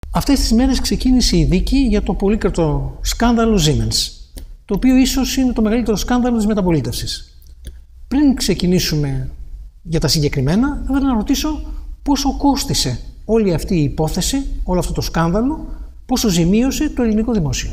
Αυτές τις μέρες ξεκίνησε η δίκη για το πολύκρατο σκάνδαλο Siemens, το οποίο ίσως είναι το μεγαλύτερο σκάνδαλο της μεταπολίτευσης. Πριν ξεκινήσουμε για τα συγκεκριμένα, θα ήθελα να ρωτήσω πόσο κόστισε όλη αυτή η υπόθεση, όλο αυτό το σκάνδαλο, πόσο ζημίωσε το ελληνικό δημόσιο.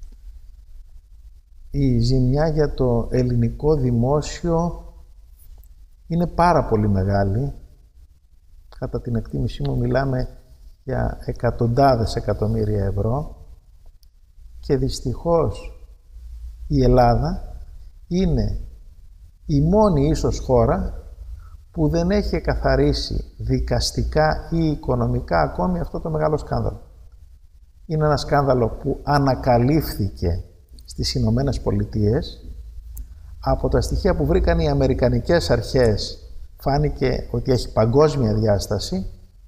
Η ζημιά για το ελληνικό δημόσιο είναι πάρα πολύ μεγάλη. Κατά την εκτίμησή μου μιλάμε για εκατοντάδες εκατομμύρια ευρώ και δυστυχώς η Ελλάδα είναι η μόνη ίσως χώρα που δεν έχει καθαρίσει δικαστικά ή οικονομικά ακόμη αυτό το μεγάλο σκάνδαλο. Είναι ένα σκάνδαλο που ανακαλύφθηκε στις Ηνωμένες Πολιτείες. Από τα στοιχεία που βρήκαν οι αμερικανικές αρχές φάνηκε ότι έχει παγκόσμια διάσταση.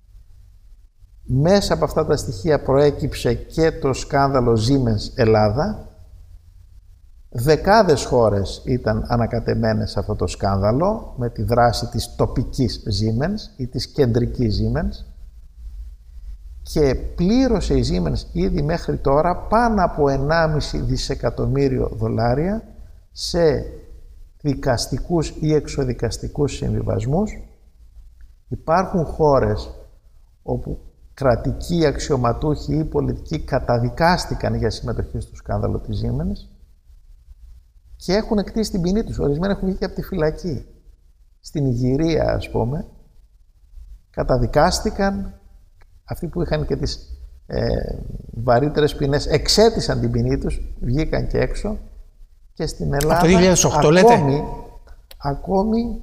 Μέσα από αυτά τα στοιχεία προέκυψε και το σκάνδαλο Siemens Ελλάδα. Δεκάδες χώρες ήταν ανακατεμένες σε αυτό το σκάνδαλο με τη δράση της τοπικής Siemens ή της κεντρικής Siemens και πλήρωσε η Siemens ήδη μέχρι τώρα πάνω από 1,5 δισεκατομμύριο δολάρια σε δικαστικούς ή εξοδικαστικούς συμβιβασμούς. Υπάρχουν χώρες όπου κρατικοί αξιωματούχοι ή πολιτικοί καταδικάστηκαν για συμμετοχή στο σκάνδαλο της Siemens και έχουν εκτίσει την ποινή τους. Ορισμένοι έχουν βγει και από τη φυλακή. Στην Ιγυρία, ας πούμε, καταδικάστηκαν. Αυτοί που είχαν και τις βαρύτερες ποινές εξέτησαν την ποινή τους, βγήκαν και έξω. Και στην Ελλάδα από το 2008 ακόμη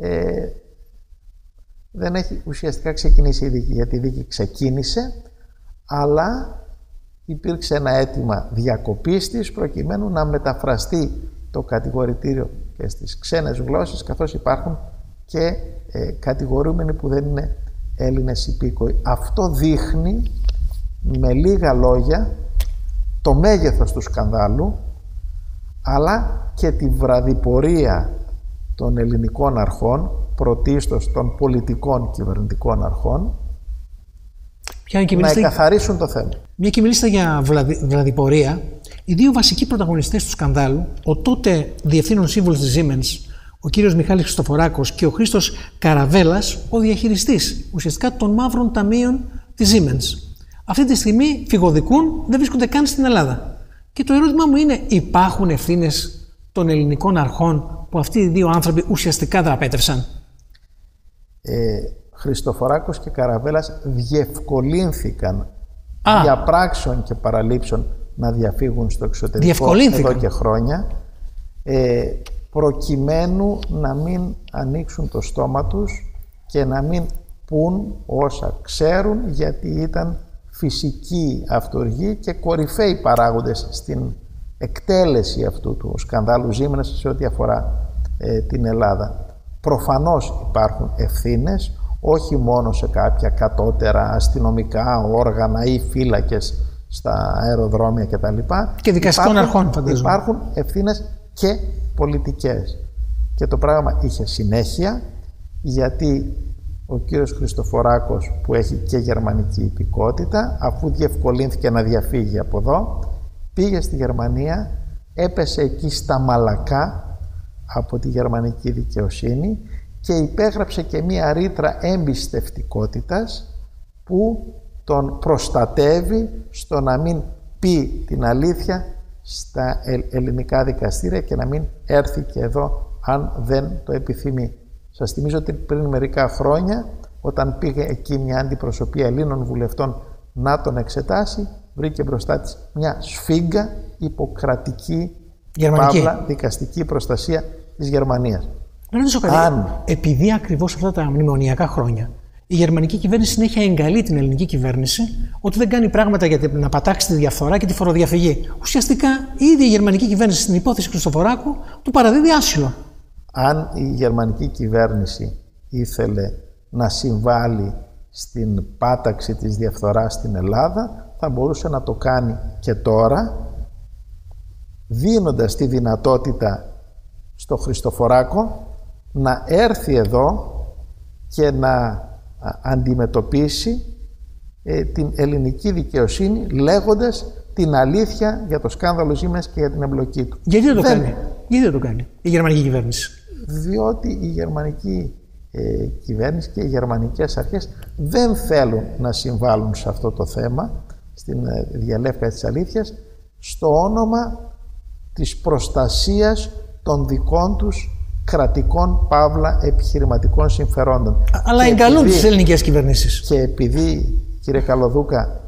δεν έχει ουσιαστικά ξεκινήσει η δίκη, γιατί η δίκη ξεκίνησε, αλλά υπήρξε ένα αίτημα διακοπής της προκειμένου να μεταφραστεί το κατηγορητήριο και στις ξένες γλώσσες, καθώς υπάρχουν και κατηγορούμενοι που δεν είναι Έλληνες υπήκοοι. Αυτό δείχνει με λίγα λόγια το μέγεθος του σκανδάλου, αλλά και τη βραδιπορία των ελληνικών αρχών, πρωτίστως των πολιτικών κυβερνητικών αρχών, να εκαθαρίσουν το θέμα. Μια και μιλήσατε για βραδιπορία, οι δύο βασικοί πρωταγωνιστές του σκανδάλου, ο τότε διευθύνων σύμβουλος της Siemens, ο κύριος Μιχάλης Χριστοφοράκος, και ο Χρήστος Καραβέλας, ο διαχειριστής ουσιαστικά των μαύρων ταμείων της Siemens, αυτή τη στιγμή φυγοδικούν, δεν βρίσκονται καν στην Ελλάδα. Και το ερώτημά μου είναι, υπάρχουν ευθύνες των ελληνικών αρχών που αυτοί οι δύο άνθρωποι ουσιαστικά δραπέτευσαν? Χριστοφοράκος και Καραβέλας διευκολύνθηκαν για πράξεων και παραλήψεων να διαφύγουν στο εξωτερικό εδώ και χρόνια, προκειμένου να μην ανοίξουν το στόμα τους και να μην πούν όσα ξέρουν, γιατί ήταν φυσική αυτοργή και κορυφαίοι παράγοντες στην εκτέλεση αυτού του σκανδάλου Siemens σε ό,τι αφορά την Ελλάδα. Προφανώς υπάρχουν ευθύνες, όχι μόνο σε κάποια κατώτερα αστυνομικά όργανα ή φύλακες στα αεροδρόμια κτλ. Και δικαστικών αρχών, φαντάζομαι. Υπάρχουν ευθύνες και πολιτικές. Και το πράγμα είχε συνέχεια, γιατί ο κύριος Χριστοφοράκος, που έχει και γερμανική υπηκότητα, αφού διευκολύνθηκε να διαφύγει από εδώ, πήγε στη Γερμανία, έπεσε εκεί στα μαλακά από τη γερμανική δικαιοσύνη και υπέγραψε και μία ρήτρα εμπιστευτικότητας που τον προστατεύει στο να μην πει την αλήθεια στα ελληνικά δικαστήρια και να μην έρθει και εδώ αν δεν το επιθυμεί. Σας θυμίζω ότι πριν μερικά χρόνια, όταν πήγε εκεί μια αντιπροσωπεία Ελλήνων βουλευτών να τον εξετάσει, βρήκε μπροστά της μια σφίγγα υποκρατική παύλα δικαστική προστασία της Γερμανίας. Να ρωτήσω κάτι. Επειδή ακριβώς αυτά τα μνημονιακά χρόνια η γερμανική κυβέρνηση συνέχεια εγκαλεί την ελληνική κυβέρνηση ότι δεν κάνει πράγματα για να πατάξει τη διαφθορά και τη φοροδιαφυγή. Ουσιαστικά η ίδια η γερμανική κυβέρνηση στην υπόθεση Χριστοφοράκου του παραδίδει άσυλο. Αν η γερμανική κυβέρνηση ήθελε να συμβάλλει στην πάταξη της διαφθοράς στην Ελλάδα, θα μπορούσε να το κάνει και τώρα, δίνοντας τη δυνατότητα στο Χριστοφοράκο να έρθει εδώ και να αντιμετωπίσει την ελληνική δικαιοσύνη λέγοντας την αλήθεια για το σκάνδαλο Siemens και για την εμπλοκή του. Γιατί δεν το κάνει? Γιατί δεν το κάνει η γερμανική κυβέρνηση? Διότι η γερμανική κυβέρνηση και οι γερμανικές αρχές δεν θέλουν να συμβάλλουν σε αυτό το θέμα, στην διαλέφκα της αλήθειας, στο όνομα της προστασίας των δικών τους κρατικών παύλα επιχειρηματικών συμφερόντων. Αλλά εγκαλούν τις ελληνικές κυβερνήσεις. Και επειδή, κύριε Καλοδούκα,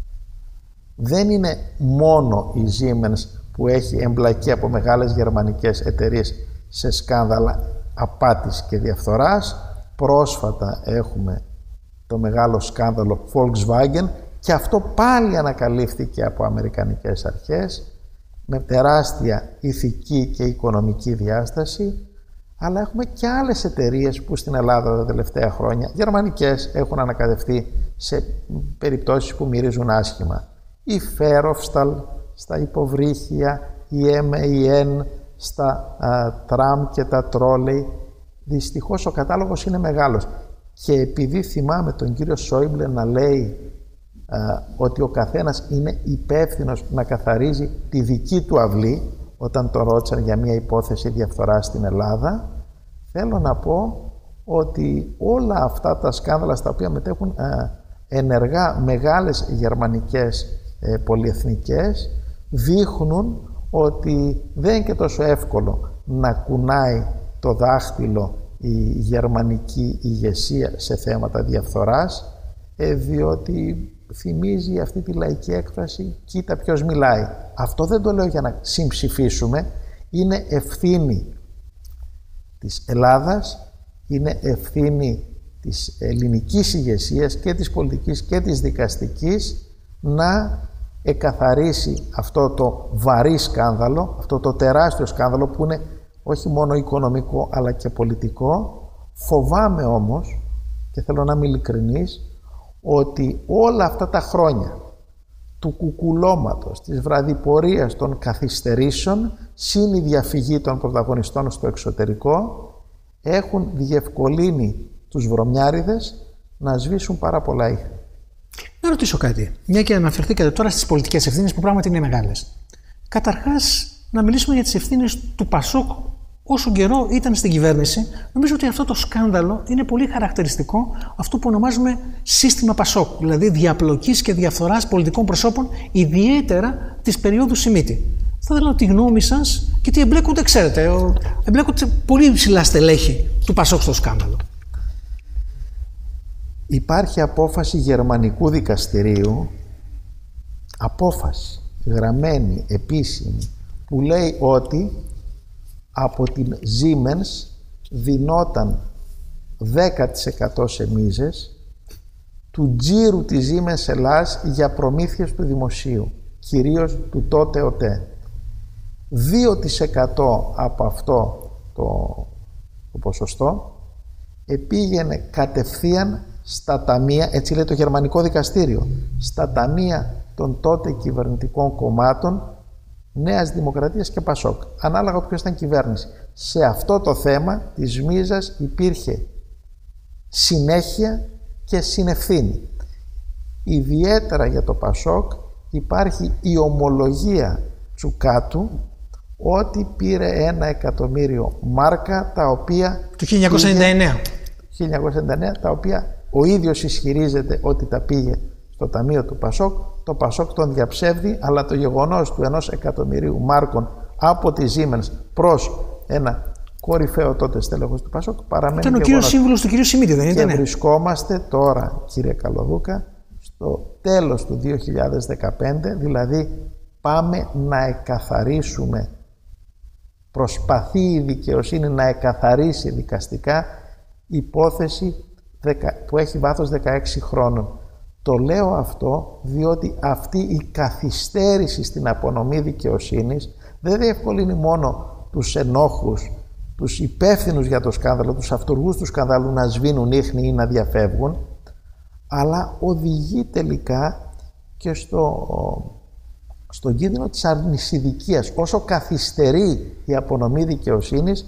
δεν είναι μόνο η Siemens που έχει εμπλακεί από μεγάλες γερμανικές εταιρείες σε σκάνδαλα απάτης και διαφθοράς. Πρόσφατα έχουμε το μεγάλο σκάνδαλο Volkswagen και αυτό πάλι ανακαλύφθηκε από αμερικανικές αρχές με τεράστια ηθική και οικονομική διάσταση, αλλά έχουμε και άλλες εταιρείες που στην Ελλάδα τα τελευταία χρόνια, γερμανικές, έχουν ανακατευτεί σε περιπτώσεις που μυρίζουν άσχημα. Η Φέροφσταλ στα υποβρύχια, η MAN στα τραμ και τα τρόλεϊ. Δυστυχώς ο κατάλογος είναι μεγάλος. Και επειδή θυμάμαι τον κύριο Σόιμπλε να λέει ότι ο καθένας είναι υπεύθυνος να καθαρίζει τη δική του αυλή, όταν το ρώτησαν για μια υπόθεση διαφθοράς στην Ελλάδα, θέλω να πω ότι όλα αυτά τα σκάνδαλα στα οποία μετέχουν ενεργά μεγάλες γερμανικές πολυεθνικές δείχνουν ότι δεν είναι και τόσο εύκολο να κουνάει το δάχτυλο η γερμανική ηγεσία σε θέματα διαφθοράς, διότι θυμίζει αυτή τη λαϊκή έκφραση «κοίτα ποιος μιλάει». Αυτό δεν το λέω για να συμψηφίσουμε, είναι ευθύνη της Ελλάδας, είναι ευθύνη της ελληνικής ηγεσίας και της πολιτικής και της δικαστικής να εκαθαρίσει αυτό το βαρύ σκάνδαλο, αυτό το τεράστιο σκάνδαλο που είναι όχι μόνο οικονομικό αλλά και πολιτικό. Φοβάμαι όμως, και θέλω να είμαι ειλικρινής, ότι όλα αυτά τα χρόνια του κουκουλώματος, της βραδιπορίας των καθυστερήσεων, συν η διαφυγή των πρωταγωνιστών στο εξωτερικό, έχουν διευκολύνει τους βρωμιάριδες να σβήσουν πάρα πολλά ίχνη. Να ρωτήσω κάτι, μια και αναφερθήκατε τώρα στις πολιτικές ευθύνες που πράγματι είναι μεγάλες. Καταρχάς, να μιλήσουμε για τις ευθύνες του Πασόκ όσο καιρό ήταν στην κυβέρνηση. Νομίζω ότι αυτό το σκάνδαλο είναι πολύ χαρακτηριστικό αυτό που ονομάζουμε σύστημα Πασόκ, δηλαδή διαπλοκής και διαφθοράς πολιτικών προσώπων, ιδιαίτερα της περίοδου Σιμίτη. Θα ήθελα τη γνώμη σας, γιατί εμπλέκονται, ξέρετε, εμπλέκονται πολύ υψηλά στελέχη του Πασόκ στο σκάνδαλο. Υπάρχει απόφαση γερμανικού δικαστηρίου, απόφαση γραμμένη, επίσημη, που λέει ότι από την Siemens δινόταν 10% σε μίζες του τζίρου της Siemens Ελλάς για προμήθειες του δημοσίου, κυρίως του τότε ΟΤΕ. 2% από αυτό το ποσοστό επήγαινε κατευθείαν στα ταμεία, έτσι λέει το γερμανικό δικαστήριο, στα ταμεία των τότε κυβερνητικών κομμάτων Νέας Δημοκρατίας και Πασόκ, ανάλογα ποιος ήταν κυβέρνηση. Σε αυτό το θέμα της μίζας υπήρχε συνέχεια και συνευθύνη. Ιδιαίτερα για το Πασόκ υπάρχει η ομολογία Τσουκάτου ότι πήρε 1 εκατομμύριο μάρκα, τα οποία το 1999, τα οποία ο ίδιος ισχυρίζεται ότι τα πήγε στο ταμείο του Πασόκ. Το Πασόκ τον διαψεύδει, αλλά το γεγονός του 1 εκατομμυρίου μάρκων από τη Siemens προς ένα κορυφαίο τότε στέλεχος του Πασόκ παραμένει. Ήταν ο κύριος σύμβουλος του κυρίου Σιμίτη, δεν ήταν? Και βρισκόμαστε τώρα, κύριε Καλοδούκα, στο τέλος του 2015, δηλαδή πάμε να εκαθαρίσουμε, προσπαθεί η δικαιοσύνη να εκαθαρίσει δικαστικά υπόθεση που έχει βάθος 16 χρόνων. Το λέω αυτό διότι αυτή η καθυστέρηση στην απονομή δικαιοσύνης δεν διευκολύνει μόνο τους ενόχους, τους υπεύθυνους για το σκάνδαλο, τους αυτουργούς του σκανδάλου να σβήνουν ίχνη ή να διαφεύγουν, αλλά οδηγεί τελικά και στον κίνδυνο της αρνησιδικίας. Όσο καθυστερεί η απονομή δικαιοσύνης,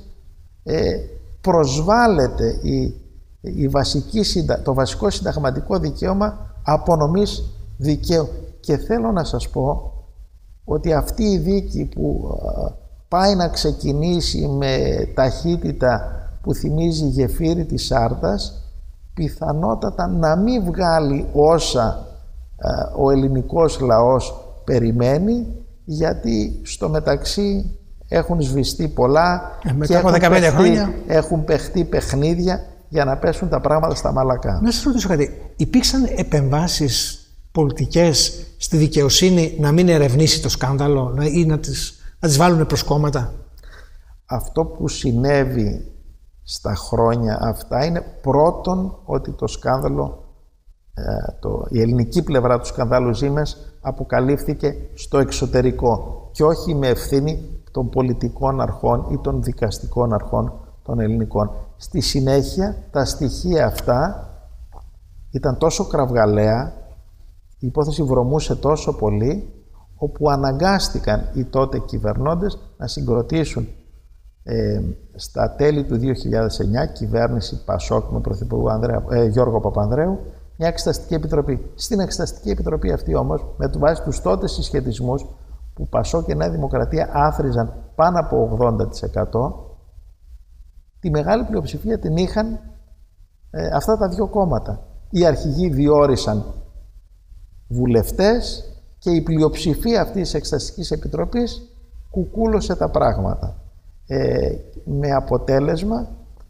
προσβάλλεται το βασικό συνταγματικό δικαίωμα απονομής δικαίου. Και θέλω να σας πω ότι αυτή η δίκη που πάει να ξεκινήσει με ταχύτητα που θυμίζει γεφύρι της Σάρτας, πιθανότατα να μην βγάλει όσα ο ελληνικός λαός περιμένει, γιατί στο μεταξύ έχουν σβηστεί πολλά μετά από 15 χρόνια έχουν παιχτεί παιχνίδια για να πέσουν τα πράγματα στα μαλακά. Να σας ρωτήσω κάτι. Υπήρξαν επεμβάσεις πολιτικές στη δικαιοσύνη να μην ερευνήσει το σκάνδαλο ή να τις βάλουν προς κόμματα? Αυτό που συνέβη στα χρόνια αυτά είναι πρώτον ότι το σκάνδαλο, η ελληνική πλευρά του σκανδάλου Siemens αποκαλύφθηκε στο εξωτερικό και όχι με ευθύνη των πολιτικών αρχών ή των δικαστικών αρχών των ελληνικών. Στη συνέχεια τα στοιχεία αυτά ήταν τόσο κραυγαλαία, η υπόθεση βρωμούσε τόσο πολύ, όπου αναγκάστηκαν οι τότε κυβερνώντες να συγκροτήσουν στα τέλη του 2009 κυβέρνηση Πασόκ με πρωθυπουργό Γιώργο Παπανδρέου μια εξεταστική επιτροπή. Στην εξεταστική επιτροπή αυτή όμως, με βάση τους τότε συσχετισμούς που Πασόκ και Νέα Δημοκρατία άθριζαν πάνω από 80%, τη μεγάλη πλειοψηφία την είχαν αυτά τα δύο κόμματα. Οι αρχηγοί διόρισαν βουλευτές και η πλειοψηφία αυτής της εξεταστικής επιτροπής κουκούλωσε τα πράγματα. Με αποτέλεσμα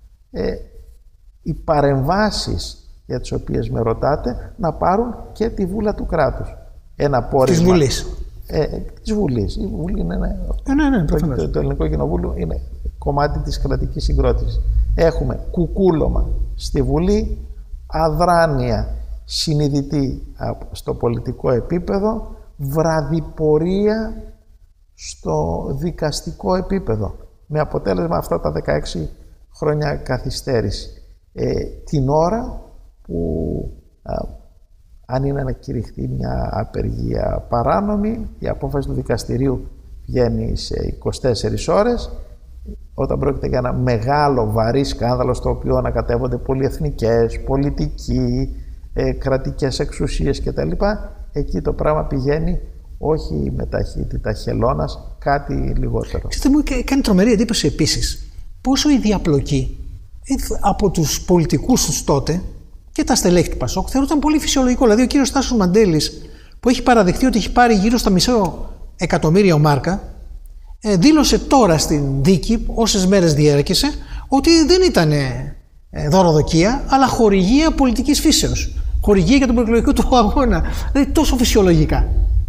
οι παρεμβάσεις για τις οποίες με ρωτάτε να πάρουν και τη βούλα του κράτους. Ένα πόρισμα της Βουλής. Της Βουλής. Η Βουλή είναι το Ελληνικό Κοινοβούλιο είναι κομμάτι της κρατικής συγκρότησης. Έχουμε κουκούλωμα στη Βουλή, αδράνεια συνειδητή στο πολιτικό επίπεδο, βραδιπορία στο δικαστικό επίπεδο. Με αποτέλεσμα αυτά τα 16 χρόνια καθυστέρηση. Την ώρα που αν είναι να κηρυχθεί μια απεργία παράνομη, η απόφαση του δικαστηρίου βγαίνει σε 24 ώρες. Όταν πρόκειται για ένα μεγάλο βαρύ σκάνδαλο στο οποίο ανακατεύονται πολυεθνικές, πολιτικοί, κρατικές εξουσίες κτλ. Εκεί το πράγμα πηγαίνει όχι με ταχύτητα χελώνας, κάτι λιγότερο. Ξέρετε, μου κάνει τρομερή εντύπωση επίσης πόσο η διαπλοκή από τους πολιτικούς τους τότε και τα στελέχη του Πασόκ θεωρούταν πολύ φυσιολογικό. Δηλαδή ο κύριος Τάσος Μαντέλης, που έχει παραδειχθεί ότι έχει πάρει γύρω στα $500,000 μάρκα, δήλωσε τώρα στην δίκη, όσες μέρες διέρχεσε, ότι δεν ήταν δωροδοκία, αλλά χορηγία πολιτικής φύσεως. Χορηγία για τον προεκλογικό του αγώνα. Δηλαδή τόσο φυσιολογικά.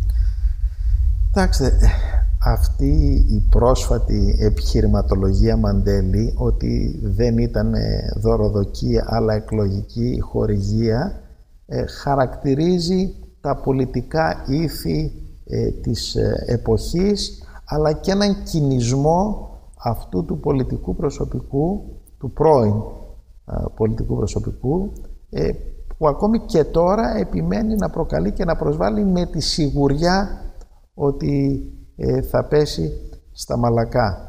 Κοιτάξτε, αυτή η πρόσφατη επιχειρηματολογία Μαντέλη ότι δεν ήταν δωροδοκία αλλά εκλογική χορηγία χαρακτηρίζει τα πολιτικά ήθη της εποχής, αλλά και έναν κινησμό αυτού του πολιτικού προσωπικού, του πρώην πολιτικού προσωπικού, που ακόμη και τώρα επιμένει να προκαλεί και να προσβάλλει με τη σιγουριά ότι θα πέσει στα μαλακά.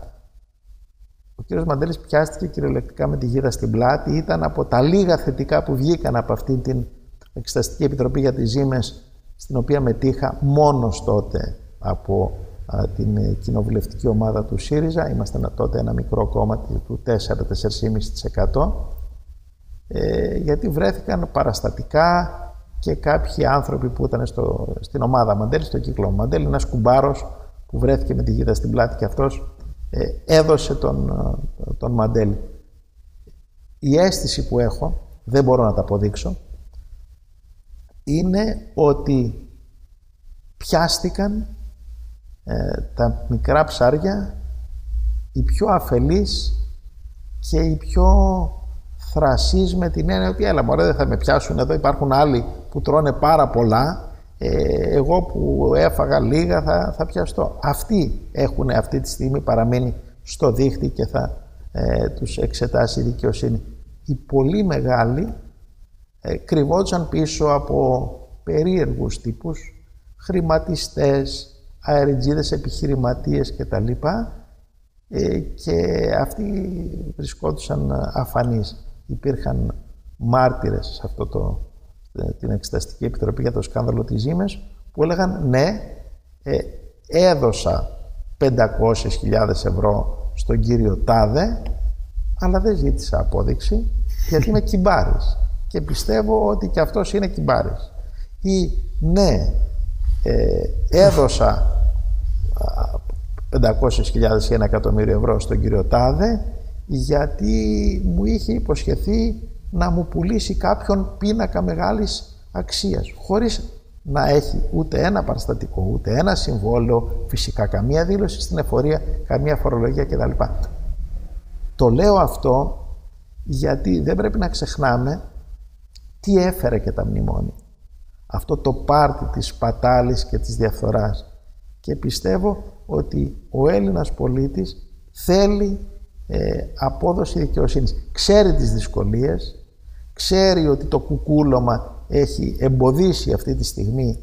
Ο κύριος Μαντέλης πιάστηκε κυριολεκτικά με τη γίδα στην πλάτη. Ήταν από τα λίγα θετικά που βγήκαν από αυτήν την εξεταστική επιτροπή για τις Siemens, στην οποία μετήχα μόνος τότε από την κοινοβουλευτική ομάδα του ΣΥΡΙΖΑ. Ήμασταν τότε ένα μικρό κόμμα του 4-4,5%, γιατί βρέθηκαν παραστατικά και κάποιοι άνθρωποι που ήταν στην ομάδα Μαντέλη, στο κύκλο Μαντέλη, ένας κουμπάρος που βρέθηκε με τη γίδα στην πλάτη και αυτός έδωσε τον Μαντέλη. Η αίσθηση που έχω, δεν μπορώ να τα αποδείξω, είναι ότι πιάστηκαν τα μικρά ψάρια, οι πιο αφελείς και οι πιο θρασείς, με την έννοια ότι έλα μωρέ, δεν θα με πιάσουν εδώ, υπάρχουν άλλοι που τρώνε πάρα πολλά, εγώ που έφαγα λίγα θα πιαστώ. Αυτοί έχουν αυτή τη στιγμή παραμείνει στο δίχτυ και θα τους εξετάσει η δικαιοσύνη. Οι πολύ μεγάλοι κρυβόντουσαν πίσω από περίεργους τύπους, χρηματιστές, αεριτζίδες επιχειρηματίες κτλ. Και αυτοί βρισκόντουσαν αφανείς. Υπήρχαν μάρτυρες σε αυτό την Εξεταστική Επιτροπή για το σκάνδαλο της Siemens, που έλεγαν ναι, έδωσα 500.000 ευρώ στον κύριο Τάδε, αλλά δεν ζήτησα απόδειξη, γιατί είμαι κυμπάρης και πιστεύω ότι και αυτός είναι κυμπάρης. Ή ναι, έδωσα 500.000 ή 1 εκατομμύριο ευρώ στον κύριο Τάδε, γιατί μου είχε υποσχεθεί να μου πουλήσει κάποιον πίνακα μεγάλης αξίας, χωρίς να έχει ούτε ένα παραστατικό, ούτε ένα συμβόλαιο, φυσικά καμία δήλωση στην εφορία, καμία φορολογία κτλ. Το λέω αυτό γιατί δεν πρέπει να ξεχνάμε τι έφερε και τα μνημόνια. Αυτό το πάρτι της σπατάλης και της διαφθοράς. Και πιστεύω ότι ο Έλληνας πολίτης θέλει απόδοση δικαιοσύνης. Ξέρει τις δυσκολίες, ξέρει ότι το κουκούλωμα έχει εμποδίσει αυτή τη στιγμή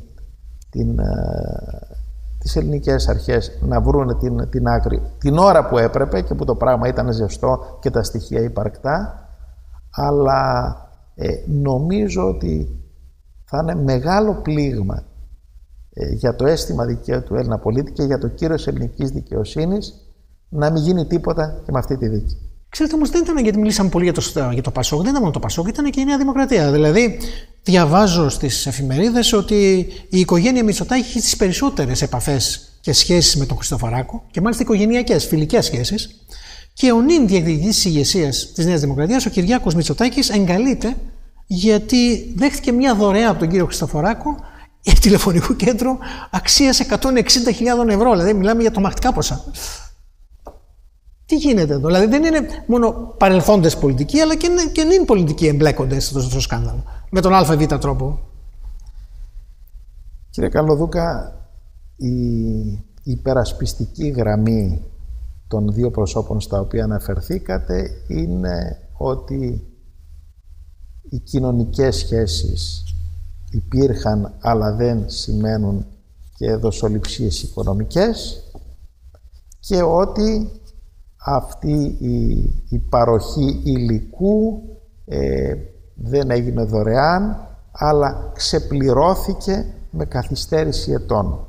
τις ελληνικές αρχές να βρουν την άκρη την ώρα που έπρεπε και που το πράγμα ήταν ζεστό και τα στοιχεία υπαρκτά, αλλά νομίζω ότι θα είναι μεγάλο πλήγμα για το αίσθημα δικαίου του Έλληνα πολίτη και για το κύρος ελληνικής δικαιοσύνης να μην γίνει τίποτα και με αυτή τη δίκη. Ξέρετε, όμως δεν ήταν, γιατί μιλήσαμε πολύ για το Πασόκ, δεν ήταν μόνο το Πασόκ, ήταν και η Νέα Δημοκρατία. Δηλαδή, διαβάζω στις εφημερίδες ότι η οικογένεια Μητσοτάκη έχει τις περισσότερες επαφές και σχέσεις με τον Χριστοφοράκο, και μάλιστα οικογενειακές, φιλικές σχέσεις. Και ο νυν διεκδικητής της ηγεσίας της Νέας Δημοκρατίας, ο Κυριάκος Μητσοτάκης, εγκαλείται γιατί δέχτηκε μια δωρεά από τον κύριο Χριστοφοράκο τηλεφωνικού κέντρου αξίας 160.000 ευρώ. Δηλαδή, μιλάμε για τρομακτικά ποσά. Τι γίνεται εδώ? Δηλαδή, δεν είναι μόνο παρελθόντες πολιτικοί, αλλά και νυν πολιτικοί εμπλέκονται στο σκάνδαλο. Με τον ΑΒ τρόπο. Κύριε Καλοδούκα, η υπερασπιστική γραμμή των δύο προσώπων στα οποία αναφερθήκατε είναι ότι οι κοινωνικές σχέσεις υπήρχαν, αλλά δεν σημαίνουν και δοσοληψίες οικονομικές, και ότι αυτή η παροχή υλικού δεν έγινε δωρεάν, αλλά ξεπληρώθηκε με καθυστέρηση ετών.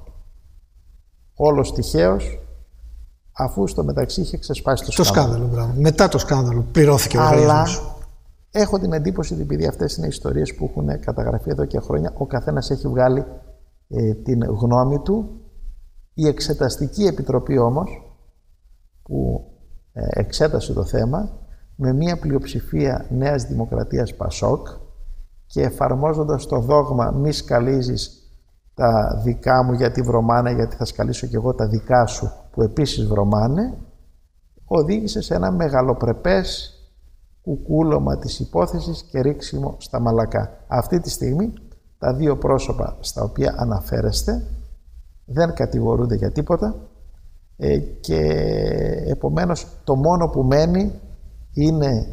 Όλος τυχαίως, αφού στο μεταξύ είχε ξεσπάσει το σκάνδαλο. Μπράβο. Μετά το σκάνδαλο πληρώθηκε ο λογαριασμός. Αλλά έχω την εντύπωση ότι επειδή αυτές είναι ιστορίες που έχουν καταγραφεί εδώ και χρόνια, ο καθένας έχει βγάλει την γνώμη του. Η Εξεταστική Επιτροπή όμως, που εξέτασε το θέμα με μία πλειοψηφία Νέας Δημοκρατίας Πασόκ και εφαρμόζοντας το δόγμα «μη σκαλίζεις τα δικά μου γιατί βρωμάνε, γιατί θα σκαλίσω και εγώ τα δικά σου που επίσης βρωμάνε», οδήγησε σε ένα μεγαλοπρεπές κουκούλωμα της υπόθεσης και ρίξιμο στα μαλακά. Αυτή τη στιγμή τα δύο πρόσωπα στα οποία αναφέρεστε δεν κατηγορούνται για τίποτα, και επομένως το μόνο που μένει είναι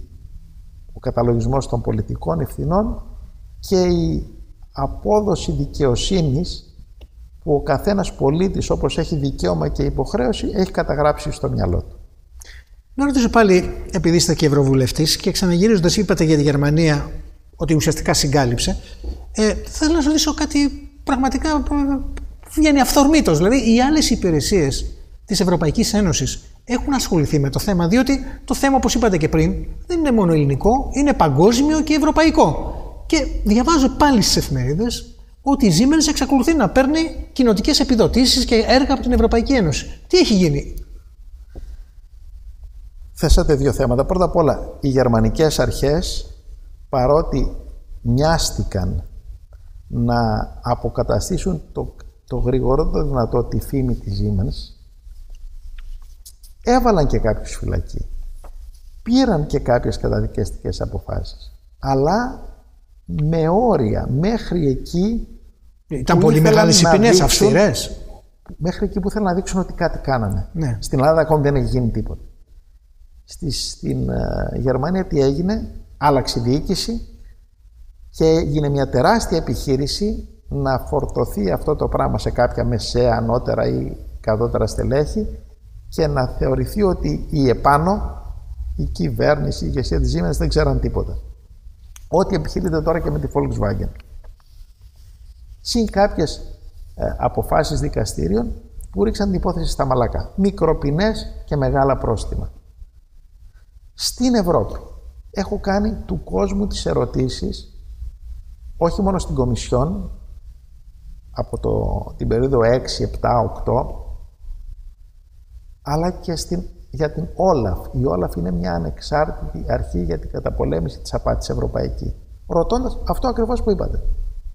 ο καταλογισμός των πολιτικών ευθυνών και η απόδοση δικαιοσύνης που ο καθένας πολίτης, όπως έχει δικαίωμα και υποχρέωση, έχει καταγράψει στο μυαλό του. Να ρωτήσω πάλι, επειδή είστε και ευρωβουλευτής και ξαναγυρίζοντας, είπατε για τη Γερμανία ότι ουσιαστικά συγκάλυψε, θέλω να σας ρωτήσω κάτι πραγματικά βγαίνει αυθορμήτως. Δηλαδή, οι άλλες υπηρεσίες της Ευρωπαϊκής Ένωσης έχουν ασχοληθεί με το θέμα, διότι το θέμα, όπως είπατε και πριν, δεν είναι μόνο ελληνικό, είναι παγκόσμιο και ευρωπαϊκό. Και διαβάζω πάλι στις εφημερίδες ότι η Siemens εξακολουθεί να παίρνει κοινοτικές επιδοτήσεις και έργα από την Ευρωπαϊκή Ένωση. Τι έχει γίνει? Θέσατε δύο θέματα. Πρώτα απ' όλα, οι γερμανικές αρχές, παρότι μοιάστηκαν να αποκαταστήσουν το γρηγορότερο δυνατό τη φήμη της Siemens, έβαλαν και κάποιους φυλακοί. Πήραν και κάποιες καταδικαστικές αποφάσεις. Αλλά με όρια, μέχρι εκεί. Ήταν πολύ μεγάλες οι ποινές, αυστηρές. Μέχρι εκεί που θέλουν να δείξουν ότι κάτι κάνανε. Ναι. Στην Ελλάδα ακόμη δεν έχει γίνει τίποτα. Στην Γερμανία τι έγινε? Άλλαξε η διοίκηση και έγινε μια τεράστια επιχείρηση να φορτωθεί αυτό το πράγμα σε κάποια μεσαία, ανώτερα ή κατώτερα στελέχη και να θεωρηθεί ότι η επάνω, η κυβέρνηση, η ηγεσία της Siemens δεν ξέραν τίποτα. Ό,τι επιχειρείται τώρα και με τη Volkswagen. Συν κάποιες αποφάσεις δικαστήριων που ρίξαν την υπόθεση στα μαλακά. Μικροποινές και μεγάλα πρόστιμα. Στην Ευρώπη έχω κάνει του κόσμου τις ερωτήσεις, όχι μόνο στην Κομισιόν, από την περίοδο 6, 7, 8, αλλά και για την Όλαφ. Η Όλαφ είναι μια ανεξάρτητη αρχή για την καταπολέμηση της απάτης ευρωπαϊκή. Ρωτώντας αυτό ακριβώς που είπατε.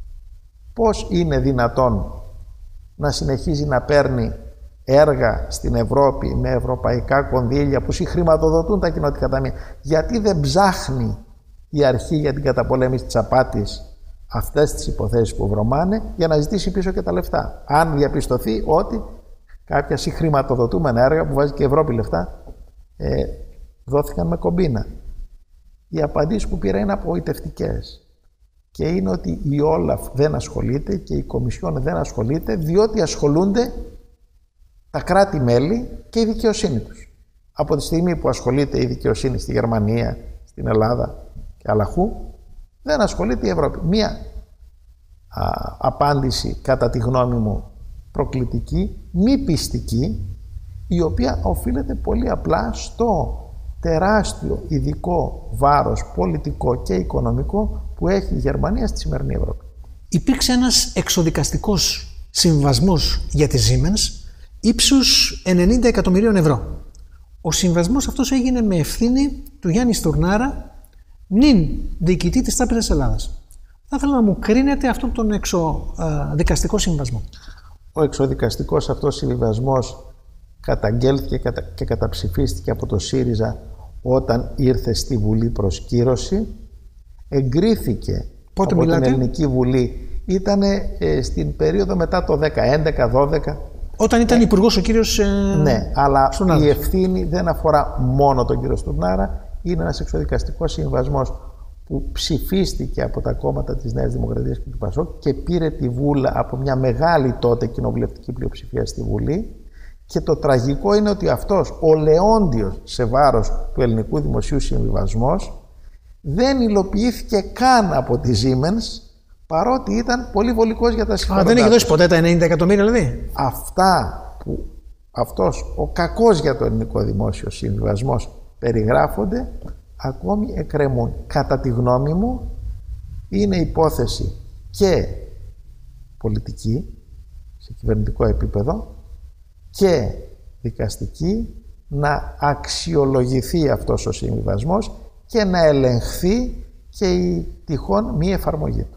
Πώς είναι δυνατόν να συνεχίζει να παίρνει έργα στην Ευρώπη με ευρωπαϊκά κονδύλια που συγχρηματοδοτούν τα κοινοτικά ταμεία? Γιατί δεν ψάχνει η αρχή για την καταπολέμηση της απάτης αυτές τις υποθέσεις που βρωμάνε για να ζητήσει πίσω και τα λεφτά? Αν διαπιστωθεί ότι κάποια συγχρηματοδοτούμενα έργα που βάζει και η Ευρώπη λεφτά δόθηκαν με κομπίνα. Οι απαντήσεις που πήρα είναι απογοητευτικές. Και είναι ότι η Όλαφ δεν ασχολείται και η Κομισιόν δεν ασχολείται, διότι ασχολούνται τα κράτη-μέλη και η δικαιοσύνη τους. Από τη στιγμή που ασχολείται η δικαιοσύνη στη Γερμανία, στην Ελλάδα και αλλαχού, δεν ασχολείται η Ευρώπη. Μία απάντηση, κατά τη γνώμη μου, προκλητική, μη πιστική, η οποία οφείλεται πολύ απλά στο τεράστιο ειδικό βάρος πολιτικό και οικονομικό που έχει η Γερμανία στη σημερινή Ευρώπη. Υπήρξε ένας εξοδικαστικός συμβασμός για τη Siemens ύψους 90 εκατομμυρίων ευρώ. Ο συμβασμός αυτός έγινε με ευθύνη του Γιάννη Στουρνάρα, νυν διοικητή της Τράπεζας Ελλάδας. Θα ήθελα να μου κρίνετε αυτόν τον εξοδικαστικό συμβασμό. Ο εξοδικαστικός αυτός συμβασμός καταγγέλθηκε και καταψηφίστηκε από το ΣΥΡΙΖΑ όταν ήρθε στη Βουλή προς κύρωση. Εγκρίθηκε Πότε από μιλάτε? την Ελληνική Βουλή. Ήταν στην περίοδο μετά το 2011-2012. Όταν ήταν υπουργός ο κύριος Ναι, αλλά Στουρνάρας. η ευθύνη δεν αφορά μόνο τον κύριο Στουρνάρα. Είναι ένας εξοδικαστικός συμβασμός που ψηφίστηκε από τα κόμματα της Νέας Δημοκρατίας και του ΠΑΣΟΚ και πήρε τη βούλα από μια μεγάλη τότε κοινοβουλευτική πλειοψηφία στη Βουλή. Και το τραγικό είναι ότι αυτός ο λεόντιος σε βάρος του ελληνικού δημοσίου συμβιβασμός δεν υλοποιήθηκε καν από τη Siemens, παρότι ήταν πολύ βολικός για τα συμφέροντά. Δεν έχει δώσει ποτέ τα 90 εκατομμύρια δηλαδή? Αυτά που αυτός ο κακός για το ελληνικό δημόσιο συμβιβασμός περιγράφονται, ακόμη εκκρεμούν. Κατά τη γνώμη μου είναι υπόθεση και πολιτική σε κυβερνητικό επίπεδο και δικαστική να αξιολογηθεί αυτός ο συμβιβασμός και να ελεγχθεί και η τυχόν μη εφαρμογή του.